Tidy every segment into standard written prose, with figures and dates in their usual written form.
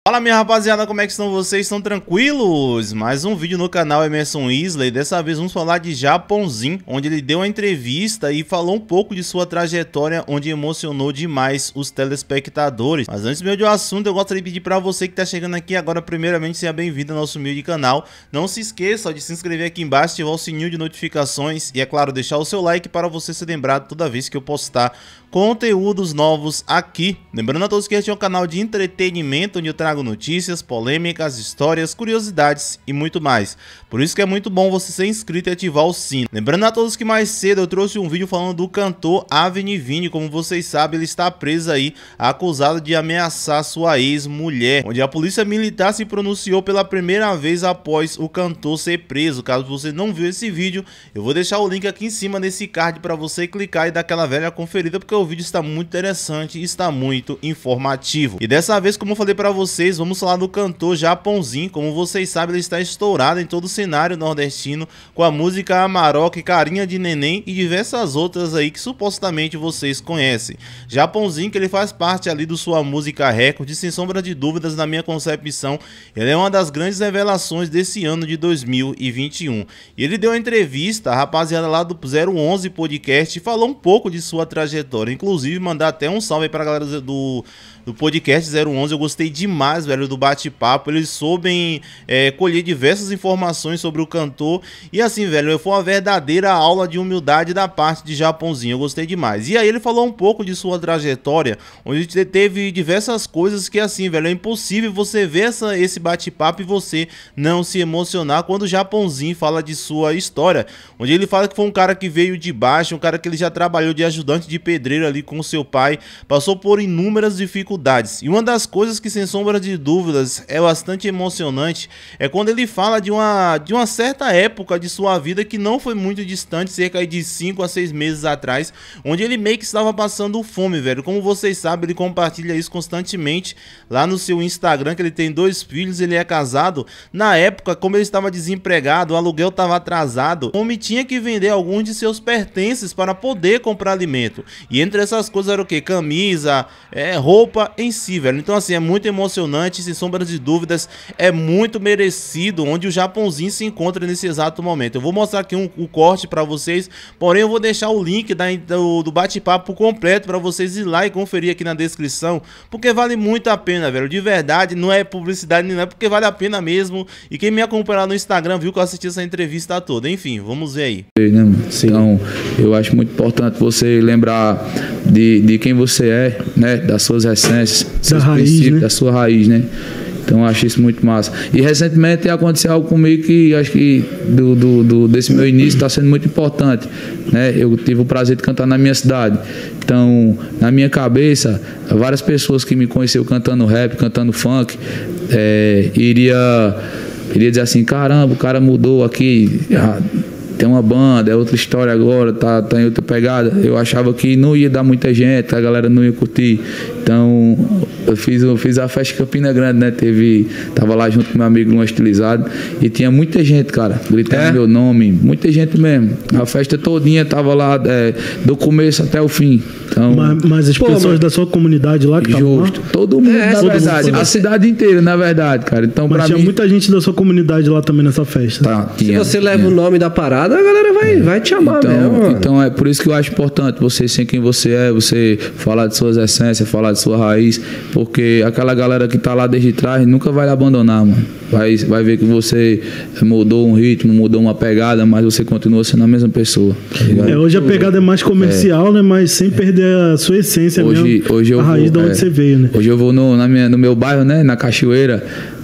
Fala minha rapaziada, como é que estão vocês? Estão tranquilos? Mais um vídeo no canal Emerson Isley. Dessa vez vamos falar de Japonzinho, onde ele deu uma entrevista e falou um pouco de sua trajetória, onde emocionou demais os telespectadores. Mas antes mesmo do assunto, eu gostaria de pedir para você que está chegando aqui agora, primeiramente, seja bem-vindo ao nosso humilde canal. Não se esqueça de se inscrever aqui embaixo, ativar o sininho de notificações e, é claro, deixar o seu like para você ser lembrado toda vez que eu postar conteúdos novos aqui. Lembrando a todos que este é um canal de entretenimento, onde eu trago notícias, polêmicas, histórias, curiosidades e muito mais. Por isso que é muito bom você ser inscrito e ativar o sino. Lembrando a todos que mais cedo eu trouxe um vídeo falando do cantor Avni Viini. Como vocês sabem, ele está preso aí, acusado de ameaçar sua ex-mulher, onde a polícia militar se pronunciou pela primeira vez após o cantor ser preso. Caso você não viu esse vídeo, eu vou deixar o link aqui em cima nesse card para você clicar e dar aquela velha conferida, porque o vídeo está muito interessante e está muito informativo. E dessa vez, como eu falei para vocês, vamos falar do cantor Japonzinho. Como vocês sabem, ele está estourado em todo o cenário nordestino com a música Amarok, Carinha de Neném e diversas outras aí que supostamente vocês conhecem. Japonzinho, que ele faz parte ali do Sua Música Record, sem sombra de dúvidas, na minha concepção, ele é uma das grandes revelações desse ano de 2021. E ele deu uma entrevista, a rapaziada lá do 011 Podcast, e falou um pouco de sua trajetória. Inclusive, mandar até um salve para a galera do podcast 011, eu gostei demais, velho, do bate-papo. Eles soubem colher diversas informações sobre o cantor e assim, velho, foi uma verdadeira aula de humildade da parte de Japonzinho, eu gostei demais. E aí ele falou um pouco de sua trajetória, onde teve diversas coisas que assim, velho, é impossível você ver esse bate-papo e você não se emocionar quando o Japonzinho fala de sua história, onde ele fala que foi um cara que veio de baixo, um cara que ele já trabalhou de ajudante de pedreiro ali com seu pai, passou por inúmeras dificuldades. E uma das coisas que, sem sombra de dúvidas, é bastante emocionante é quando ele fala de uma certa época de sua vida que não foi muito distante, cerca de 5 a 6 meses atrás, onde ele meio que estava passando fome, velho. Como vocês sabem, ele compartilha isso constantemente lá no seu Instagram, que ele tem 2 filhos, ele é casado. Na época, como ele estava desempregado, o aluguel estava atrasado, o homem tinha que vender alguns de seus pertences para poder comprar alimento. E entre essas coisas era o que? Camisa, roupa em si, velho. Então assim, é muito emocionante, sem sombra de dúvidas, é muito merecido onde o Japonzinho se encontra nesse exato momento. Eu vou mostrar aqui um corte para vocês, porém eu vou deixar o link do bate-papo completo para vocês ir lá e conferir aqui na descrição, porque vale muito a pena, velho, de verdade, não é publicidade, não é, porque vale a pena mesmo. E quem me acompanha lá no Instagram viu que eu assisti essa entrevista toda. Enfim, vamos ver aí. Então, eu acho muito importante você lembrar de quem você é, né, das suas essências, seus princípios, né? Da sua raiz, né? Então eu acho isso muito massa. E recentemente aconteceu algo comigo que acho que desse meu início está sendo muito importante, né? Eu tive o prazer de cantar na minha cidade. Então, na minha cabeça, várias pessoas que me conheceram cantando rap, cantando funk, iria dizer assim: caramba, o cara mudou aqui, tem uma banda, é outra história agora, tá em outra pegada. Eu achava que não ia dar muita gente, a galera não ia curtir. Então eu fiz a festa em Campina Grande, né? Tava lá junto com meu amigo Luan Estilizado e tinha muita gente, cara, gritando meu nome, muita gente mesmo. A festa todinha tava lá, do começo até o fim. Então, mas as pessoas da sua comunidade lá que estavam lá? Todo mundo, na verdade, a cidade inteira, na verdade, cara. Então, mas tinha muita gente da sua comunidade lá também nessa festa. Se você leva o nome da parada, a galera vai te amar mesmo. Então é por isso que eu acho importante você ser quem você é, você falar de suas essências, falar de sua raiz, porque aquela galera que tá lá desde trás nunca vai lhe abandonar, mano. Vai ver que você mudou um ritmo, mudou uma pegada, mas você continua sendo a mesma pessoa. Tá hoje a pegada é mais comercial, né? Mas sem perder a sua essência mesmo, hoje eu a raiz de onde você veio, né? Hoje eu vou no meu bairro, né? Na Cachoeira,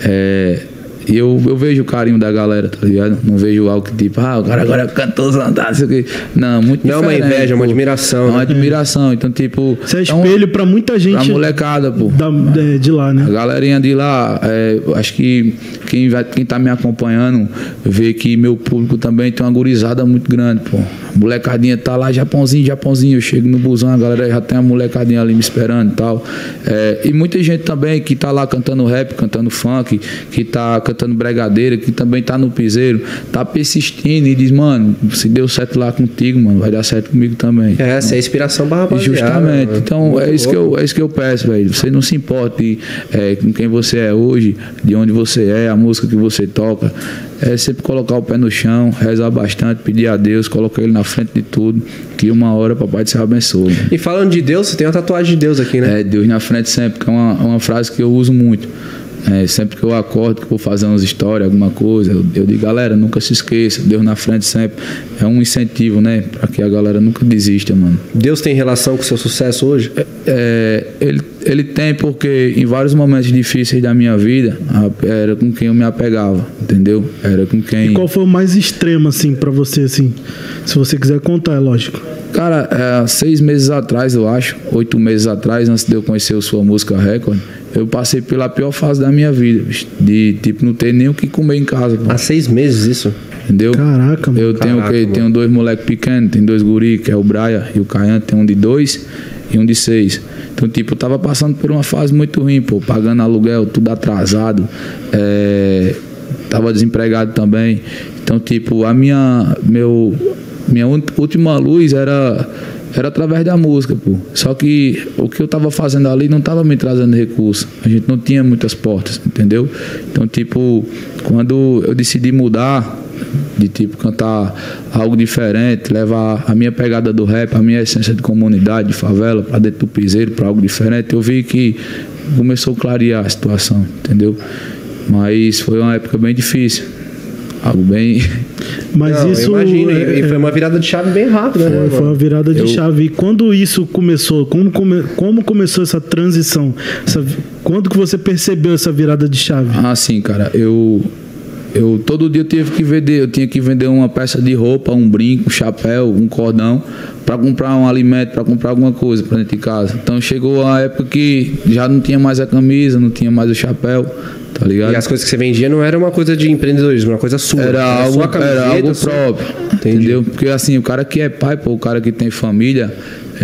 e eu vejo o carinho da galera, tá ligado? Não vejo algo que tipo, o cara agora cantou, não sei o que. Não, muito não é uma inveja, é uma admiração. É uma admiração. Então, tipo. Você é espelho pra muita gente. Pra molecada, pô. De lá, né? A galerinha de lá, acho que quem tá me acompanhando vê que meu público também tem uma gurizada muito grande, pô. A molecadinha tá lá, Japonzinho. Eu chego no busão, a galera já tem a molecadinha ali me esperando e tal. E muita gente também que tá lá cantando rap, cantando funk, que tá cantando Bregadeira, que também tá no piseiro, tá persistindo e diz, mano, se deu certo lá contigo, mano, vai dar certo comigo também. Essa é a inspiração pra rapaziada. Justamente. Então, é isso que eu peço, velho. Você não se importe com quem você é hoje, de onde você é, a música que você toca. É sempre colocar o pé no chão, rezar bastante, pedir a Deus, colocar ele na frente de tudo, que uma hora o papai te abençoe. E falando de Deus, você tem uma tatuagem de Deus aqui, né? Deus na frente sempre, que é uma frase que eu uso muito. Sempre que eu acordo, que eu vou fazer umas histórias, alguma coisa, eu digo, galera, nunca se esqueça, Deus na frente sempre. É um incentivo, né? Pra que a galera nunca desista, mano. Deus tem relação com o seu sucesso hoje? Ele tem, porque em vários momentos difíceis da minha vida, era com quem eu me apegava, entendeu? Era com quem... E qual foi o mais extremo, assim, pra você, assim? Se você quiser contar, é lógico. Cara, 6 meses atrás, eu acho, 8 meses atrás, antes de eu conhecer o Sua Música Record, eu passei pela pior fase da minha vida, bicho, de tipo não ter nem o que comer em casa. Pô. Há 6 meses isso? Entendeu? Caraca, mano. Eu tenho 2 moleques pequenos, tem 2 guri, que é o Brian e o Caian, tem um de 2 e um de 6. Então, tipo, eu tava passando por uma fase muito ruim, pô, pagando aluguel, tudo atrasado, tava desempregado também. Então, tipo, minha última luz era através da música, pô. Só que o que eu tava fazendo ali não tava me trazendo recurso. A gente não tinha muitas portas, entendeu? Então, tipo, quando eu decidi mudar, de tipo cantar algo diferente, levar a minha pegada do rap, a minha essência de comunidade, de favela, pra dentro do piseiro, pra algo diferente, eu vi que começou a clarear a situação, entendeu? Mas foi uma época bem difícil. Algo bem... Mas não, isso... Imagina, e foi uma virada de chave bem rápida, né? Foi uma virada de chave. E quando isso começou? Como começou essa transição? Quando que você percebeu essa virada de chave? Ah, sim, cara. Eu todo dia eu tinha que vender uma peça de roupa, um brinco, um chapéu, um cordão, para comprar um alimento, para comprar alguma coisa para dentro de casa. Então chegou a época que já não tinha mais a camisa, não tinha mais o chapéu, tá ligado? E as coisas que você vendia não era uma coisa de empreendedorismo, uma coisa sua. Era algo próprio, Entendi. entendeu? Porque assim, o cara que é pai, pô, o cara que tem família,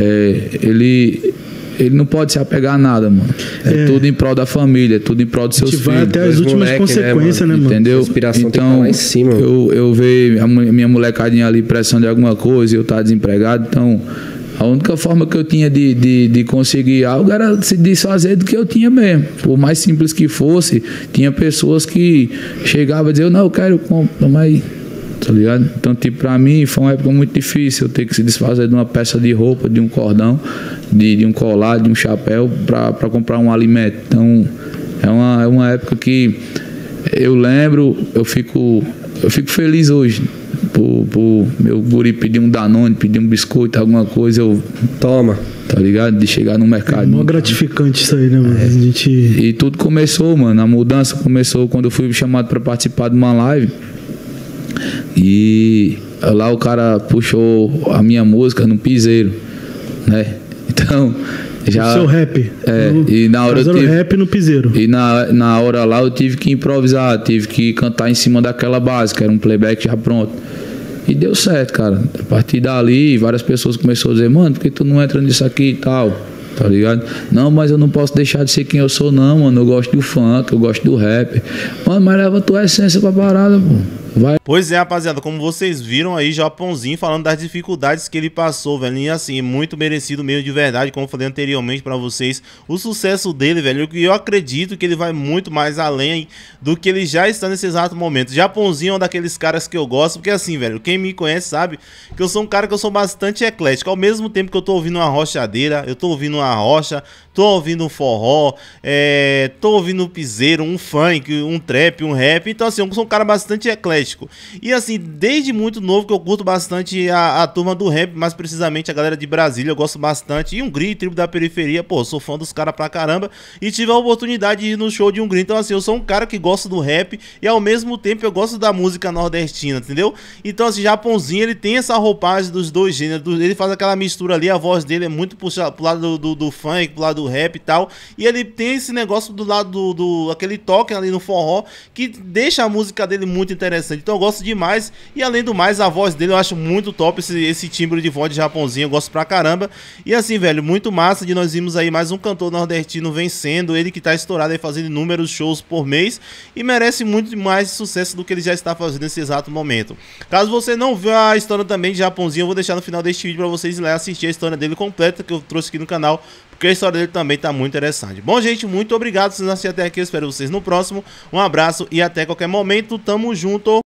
ele não pode se apegar a nada, mano. É tudo em prol da família, tudo em prol dos seus filhos. Vai até as últimas consequências, né, mano? Entendeu? A inspiração então, tem que lá em cima. Eu vejo a minha molecadinha ali pressão de alguma coisa e eu estar desempregado, então a única forma que eu tinha de conseguir algo era se desfazer do que eu tinha mesmo. Por mais simples que fosse, tinha pessoas que chegavam e diziam, não, eu quero, toma aí. Tá ligado? Então, tipo, pra mim foi uma época muito difícil eu ter que se desfazer de uma peça de roupa, de um cordão, de um colar, de um chapéu pra comprar um alimento. Então, é uma época que eu lembro, eu fico feliz hoje. Por meu guri pedir um Danone, pedir um biscoito, alguma coisa, eu... Toma. Tá ligado? De chegar no mercado. É mó gratificante isso aí, né, mano? E tudo começou, mano. A mudança começou quando eu fui chamado pra participar de uma live. E lá o cara puxou a minha música no piseiro, né? Então, já... O seu rap. E na hora eu tive... rap no piseiro. E na hora lá eu tive que improvisar, tive que cantar em cima daquela base, que era um playback já pronto. E deu certo, cara. A partir dali, várias pessoas começaram a dizer, mano, por que tu não entra nisso aqui e tal? Tá ligado? Não, mas eu não posso deixar de ser quem eu sou, não, mano. Eu gosto do funk, eu gosto do rap. Mano, mas leva a tua essência pra parada, pô. Vai. Pois é, rapaziada, como vocês viram aí, Japãozinho falando das dificuldades que ele passou, velho, e assim, muito merecido mesmo de verdade, como eu falei anteriormente pra vocês, o sucesso dele, velho, e eu acredito que ele vai muito mais além do que ele já está nesse exato momento. Japãozinho é um daqueles caras que eu gosto, porque assim, velho, quem me conhece sabe que eu sou um cara que eu sou bastante eclético, ao mesmo tempo que eu tô ouvindo uma rochadeira, eu tô ouvindo uma rocha, tô ouvindo um forró, tô ouvindo um piseiro, um funk, um trap, um rap, então assim, eu sou um cara bastante eclético. E assim, desde muito novo que eu curto bastante a turma do rap, mais precisamente a galera de Brasília, eu gosto bastante. E Hungria, tribo da periferia, pô, sou fã dos caras pra caramba. E tive a oportunidade de ir no show de Hungria. Então assim, eu sou um cara que gosta do rap e ao mesmo tempo eu gosto da música nordestina, entendeu? Então assim, Japãozinho, ele tem essa roupagem dos dois gêneros, ele faz aquela mistura ali, a voz dele é muito puxada pro lado do funk, pro lado do do rap e tal. E ele tem esse negócio do lado aquele toque ali no forró que deixa a música dele muito interessante. Então eu gosto demais. E além do mais, a voz dele eu acho muito top. Esse timbre de voz de Japãozinho eu gosto pra caramba. E assim, velho, muito massa de nós vimos aí mais um cantor nordestino vencendo. Ele que tá estourado aí fazendo inúmeros shows por mês. E merece muito mais sucesso do que ele já está fazendo nesse exato momento. Caso você não viu a história também de Japãozinho, eu vou deixar no final deste vídeo pra vocês ir lá assistir a história dele completa que eu trouxe aqui no canal, porque a história dele também tá muito interessante. Bom, gente, muito obrigado por vocês assistiram até aqui, eu espero vocês no próximo. Um abraço e até qualquer momento, tamo junto!